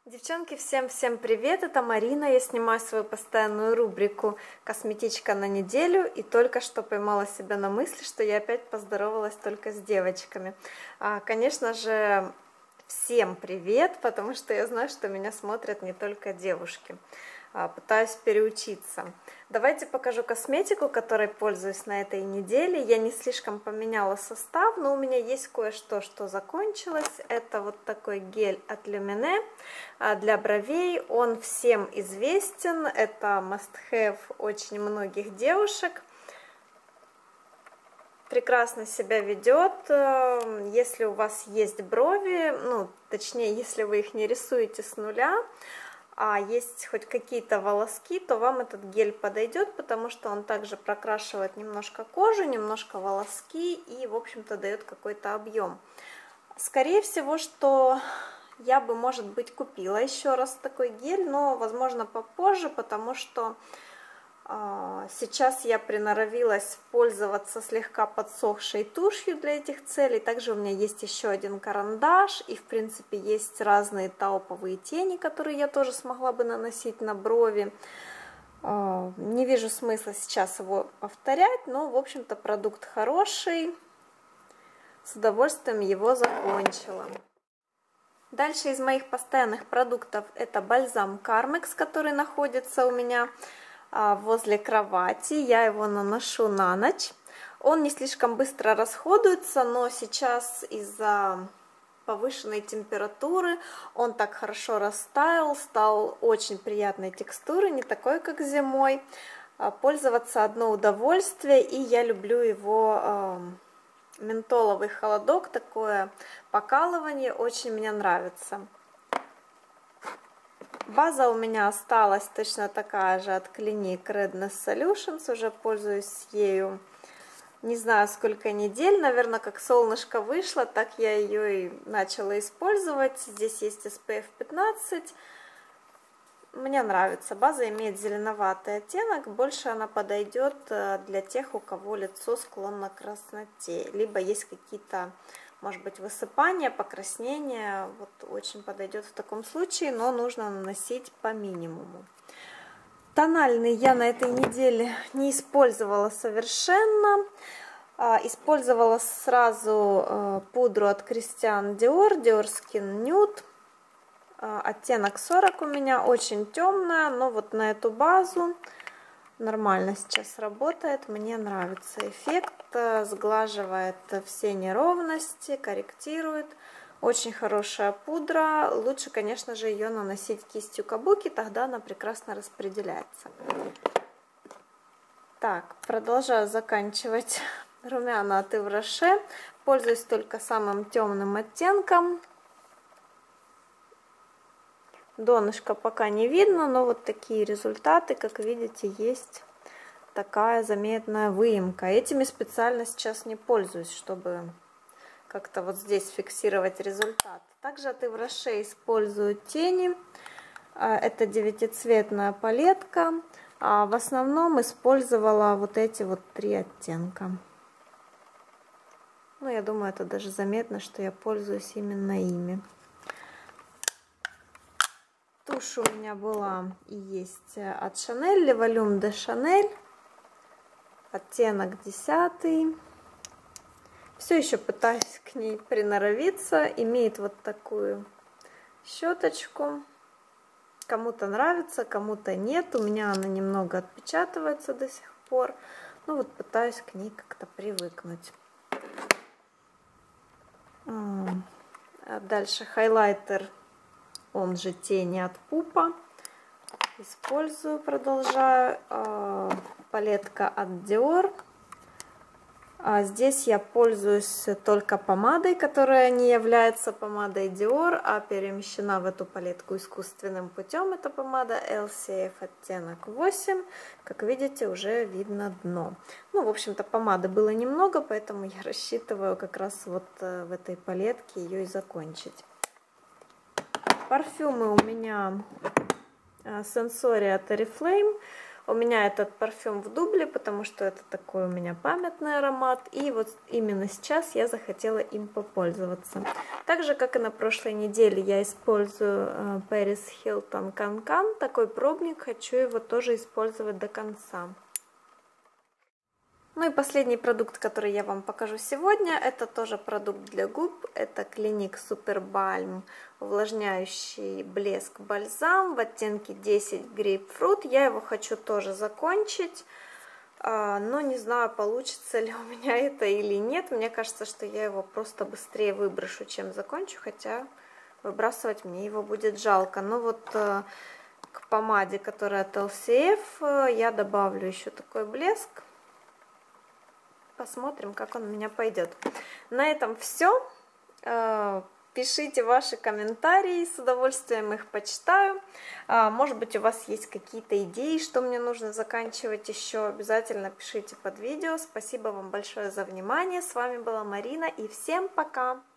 Девчонки, всем привет, это Марина, я снимаю свою постоянную рубрику «Косметичка на неделю» и только что поймала себя на мысли, что я опять поздоровалась только с девочками. Конечно же, всем привет, потому что я знаю, что меня смотрят не только девушки. Пытаюсь переучиться. Давайте покажу косметику, которой пользуюсь на этой неделе. Я не слишком поменяла состав, но у меня есть кое-что, что закончилось. Это вот такой гель от Lumineux для бровей. Он всем известен. Это must-have очень многих девушек. Прекрасно себя ведет. Если у вас есть брови, точнее, если вы их не рисуете с нуля, а есть хоть какие-то волоски, то вам этот гель подойдет, потому что он также прокрашивает немножко кожу, немножко волоски и, в общем-то, дает какой-то объем. Скорее всего, что я бы, может быть, купила еще раз такой гель, но, возможно, попозже, потому что сейчас я приноровилась пользоваться слегка подсохшей тушью для этих целей. Также у меня есть еще один карандаш и, в принципе, есть разные тауповые тени, которые я тоже смогла бы наносить на брови. Не вижу смысла сейчас его повторять, но, в общем-то, продукт хороший. С удовольствием его закончила. Дальше из моих постоянных продуктов это бальзам Carmex, который находится у меня возле кровати. Я его наношу на ночь. Он не слишком быстро расходуется, но сейчас из-за повышенной температуры он так хорошо растаял, стал очень приятной текстуры, не такой, как зимой. Пользоваться одно удовольствие, и я люблю его ментоловый холодок, такое покалывание, очень мне нравится. База у меня осталась точно такая же от Clinique Redness Solutions, уже пользуюсь ею не знаю сколько недель, наверное, как солнышко вышло, так я ее и начала использовать. Здесь есть SPF 15, мне нравится, база имеет зеленоватый оттенок, больше она подойдет для тех, у кого лицо склонно к красноте, либо есть какие-то, может быть, высыпания, покраснения, вот очень подойдет в таком случае, но нужно наносить по минимуму. Тональный я на этой неделе не использовала совершенно. Использовала сразу пудру от Christian Dior, Dior Skin Nude. Оттенок 40 у меня, очень темная, но вот на эту базу нормально сейчас работает, мне нравится эффект, сглаживает все неровности, корректирует. Очень хорошая пудра, лучше, конечно же, ее наносить кистью кабуки, тогда она прекрасно распределяется. Так, продолжаю заканчивать румяна от Yves Rocher, пользуюсь только самым темным оттенком. Донышко пока не видно, но вот такие результаты, как видите, есть такая заметная выемка. Этими специально сейчас не пользуюсь, чтобы как-то вот здесь фиксировать результат. Также от Yves Rocher использую тени. Это 9-цветная палетка. В основном использовала вот эти вот 3 оттенка. Ну, я думаю, это даже заметно, что я пользуюсь именно ими. Тушь у меня была и есть от Chanel, Le Volume de Chanel. Оттенок 10. Все еще пытаюсь к ней приноровиться. Имеет вот такую щеточку. Кому-то нравится, кому-то нет. У меня она немного отпечатывается до сих пор. Ну вот пытаюсь к ней как-то привыкнуть. Дальше хайлайтер, он же тени от Пупа. Использую, продолжаю. Палетка от Dior. Здесь я пользуюсь только помадой, которая не является помадой Dior, а перемещена в эту палетку искусственным путем. Это помада LCF оттенок 8. Как видите, уже видно дно. Ну, в общем-то, помады было немного, поэтому я рассчитываю как раз вот в этой палетке ее и закончить. Парфюмы у меня Sensoria от Oriflame. У меня этот парфюм в дубле, потому что это такой у меня памятный аромат, и вот именно сейчас я захотела им попользоваться. Так же, как и на прошлой неделе, я использую Paris Hilton Cancan, такой пробник, хочу его тоже использовать до конца. Ну и последний продукт, который я вам покажу сегодня, это тоже продукт для губ. Это Clinique Super Balm увлажняющий блеск бальзам в оттенке 10 Grapefruit. Я его хочу тоже закончить, но не знаю, получится ли у меня это или нет. Мне кажется, что я его просто быстрее выброшу, чем закончу, хотя выбрасывать мне его будет жалко. Но вот к помаде, которая от LCF, я добавлю еще такой блеск. Посмотрим, как он у меня пойдет. На этом все. Пишите ваши комментарии, с удовольствием их почитаю. Может быть, у вас есть какие-то идеи, что мне нужно заканчивать еще. Обязательно пишите под видео. Спасибо вам большое за внимание. С вами была Марина, и всем пока!